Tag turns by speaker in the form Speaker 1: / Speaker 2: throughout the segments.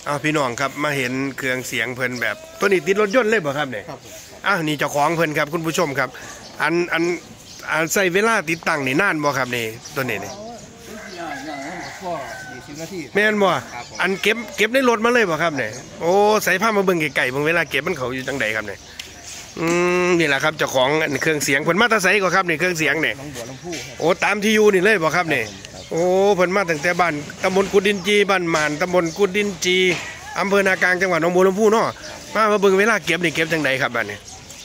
Speaker 1: พี่น้องครับมาเห็นเครื่องเสียงเพิ่นแบบตัวนี้ติดรถยนต์เลยบ่ครับเนี่ยนี่เจ้าของเพิ่นครับคุณผู้ชมครับอันใส่เวลาติดตั้งนี่นานบ่ครับนี่ตัวนี้นี่แม่นบ่อันเก็บในรถมาเลยบ่ครับเนี่ยโอ้ใส่ผ้ามาเบิ่งไก่ๆบางเวลาเก็บมันเขาอยู่จังใดครับเนี่ยนี่แหละครับเจ้าของเครื่องเสียงเพิ่นมาตะไสก็ครับนี่เครื่องเสียงเนี่ยโอ้ตามที่อยู่นี่เลยบ่ครับเนี่ยโอ้เพิ่นมาตั้งแต่บ้านตำบลกุดดินจีบ้านหม่านตำบลกุดดินจีอำเภอนากลางจังหวัดหนองบัวลำพูเนาะมาเบิ่งเวลาเก็บนี่เก็บจังใดครับบ้านนี้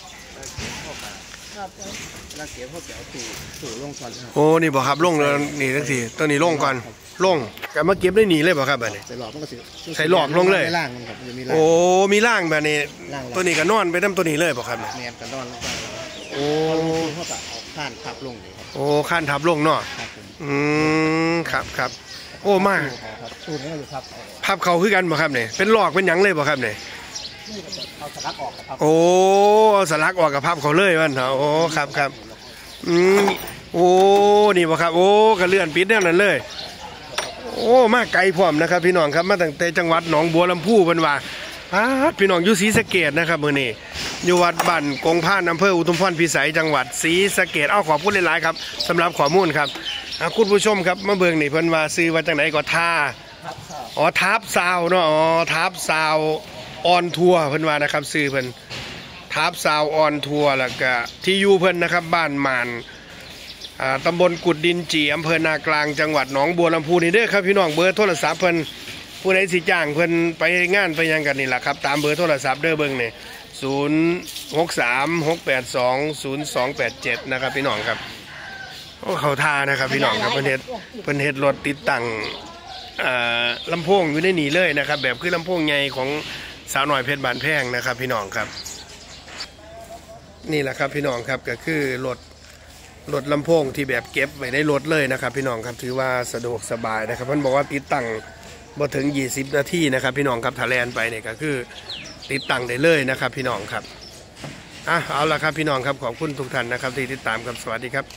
Speaker 2: เก็บเขาเอาตู่ลงก่อน
Speaker 1: โอ้นี่บ่ครับลงแล้วนี่ทั้งสี่ตัวนี้ลงก่อนลงก็มาเก็บได้หนีเลยบ่ครับบ้านนี้
Speaker 2: ใส่หลอดมันก็
Speaker 1: ใส่หลอดลงเลยโอ้มีล่างแบบนี้ตัวนี้ก็นอนไปนํตัวนี้เลยบ่ครับ
Speaker 2: แม่นก็นอนลงไป
Speaker 1: โอ้
Speaker 2: เขาก็เอาข้านทับลงนี่ครับ
Speaker 1: โอ้ข้านทับลงเนาะครับโอ้มา
Speaker 2: ตู่นี้อยู่ครับ
Speaker 1: พับเขาคือกันบ่ครับเนี่ยเป็นหลอกเป็นหยังเลยบ่ครับเนี่ย
Speaker 2: เอาสลักออกครับ
Speaker 1: โอ้สลักออกกับพับเขาเลยมันโอ้ครับโอ้นี่บ่ครับโอ้กระเลื่อนปิดแน่นั่นเลยโอ้มาไกลพร้อมนะครับพี่น้องครับมาตั้งแต่จังหวัดหนองบัวลำพูเป็นว่าพี่น้องอยู่ศรีสะเกษนะครับมื้อนี้อยู่วัดบ้านกงพานอำเภออุทุมพรพิสัยจังหวัดศรีสะเกษขอบคุณหลายๆครับสำหรับข้อมูลครับคุณผู้ชมครับมาเบิ่งนี่เพิ่นว่าซื้อว่าจังไหนก็ท่าทับซาวเนาะทับซาวออนทัวร์เพิ่นว่านะครับซื้อเพิ่นทับซาวออนทัวร์แล้วก็ที่อยู่เพิ่นนะครับบ้านหม่านตำบลกุดดินจีอำเภอนากลางจังหวัดหนองบัวลำพูนี่เด้อครับพี่น้องเบอร์โทรศัพท์เพิ่นผู้ใดสิจ้างเพิ่นไปงานไปยังกันนี่แหละครับตามเบอร์โทรศัพท์เด้อเบิ่งนี่0636820287นะครับพี่น้องครับโอ้เขาท่านะครับพี่น้องครับเพิ่นเฮ็ดรถติดตั้งลำโพงอยู่ในนี่เลยนะครับแบบคือลำโพงใหญ่ของสาวหน่อยเพชรบานแพงนะครับพี่น้องครับนี่แหละครับพี่น้องครับก็คือรถลำโพงที่แบบเก็บไว้ในรถเลยนะครับพี่น้องครับถือว่าสะดวกสบายนะครับเพิ่นบอกว่าติดตั้งบ่ถึง20นาทีนะครับพี่น้องครับถ้าแล่นไปเนี่ยก็คือติดตั้งได้เลยนะครับพี่น้องครับเอาล่ะครับพี่น้องครับขอบคุณทุกท่านนะครับที่ติดตามครับสวัสดีครับ